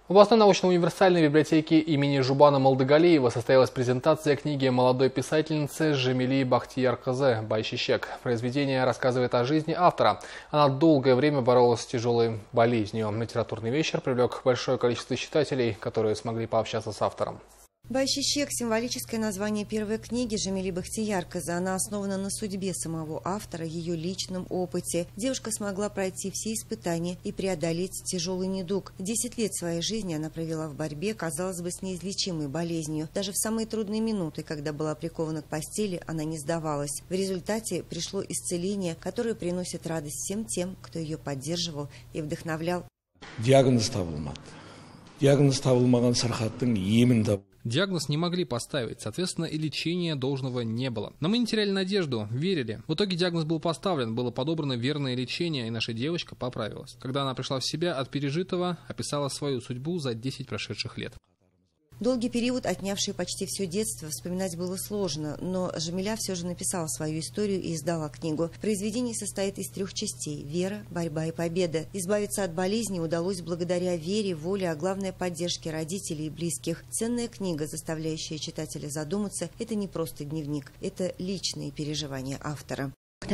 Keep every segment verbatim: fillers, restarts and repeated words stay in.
В областной научно-универсальной библиотеке имени Жубана Молдыгалиева состоялась презентация книги молодой писательницы Жамили Бахтияр-кызы «Байшишек». Произведение рассказывает о жизни автора. Она долгое время боролась с тяжелой болезнью. Литературный вечер привлек большое количество читателей, которые смогли пообщаться с автором. «Байшишек» – символическое название первой книги Жамили Бахтияр-кызы. Она основана на судьбе самого автора, ее личном опыте. Девушка смогла пройти все испытания и преодолеть тяжелый недуг. Десять лет своей жизни она провела в борьбе, казалось бы, с неизлечимой болезнью. Даже в самые трудные минуты, когда была прикована к постели, она не сдавалась. В результате пришло исцеление, которое приносит радость всем тем, кто ее поддерживал и вдохновлял. Диагноз табылмады. Диагноз табылмаган сырхаттың емін табылмады. Диагноз не могли поставить, соответственно, и лечения должного не было. Но мы не теряли надежду, верили. В итоге диагноз был поставлен, было подобрано верное лечение, и наша девочка поправилась. Когда она пришла в себя от пережитого, описала свою судьбу за десять прошедших лет. Долгий период, отнявший почти все детство, вспоминать было сложно, но Жамиля все же написала свою историю и издала книгу. Произведение состоит из трех частей – вера, борьба и победа. Избавиться от болезни удалось благодаря вере, воле, а главное – поддержке родителей и близких. Ценная книга, заставляющая читателя задуматься – это не просто дневник, это личные переживания автора.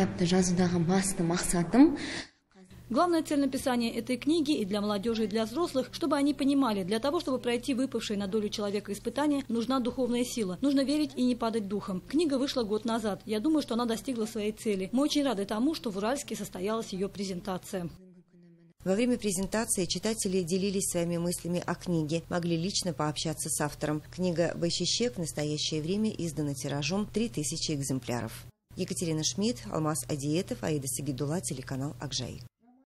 Главная цель написания этой книги и для молодежи, и для взрослых, чтобы они понимали, для того, чтобы пройти выпавшие на долю человека испытания, нужна духовная сила. Нужно верить и не падать духом. Книга вышла год назад. Я думаю, что она достигла своей цели. Мы очень рады тому, что в Уральске состоялась ее презентация. Во время презентации читатели делились своими мыслями о книге, могли лично пообщаться с автором. Книга «Байшишек» в настоящее время издана тиражом три тысячи экземпляров. Екатерина Шмидт, Алмаз Адиетов, Аида Сагидулла, телеканал Акжаи.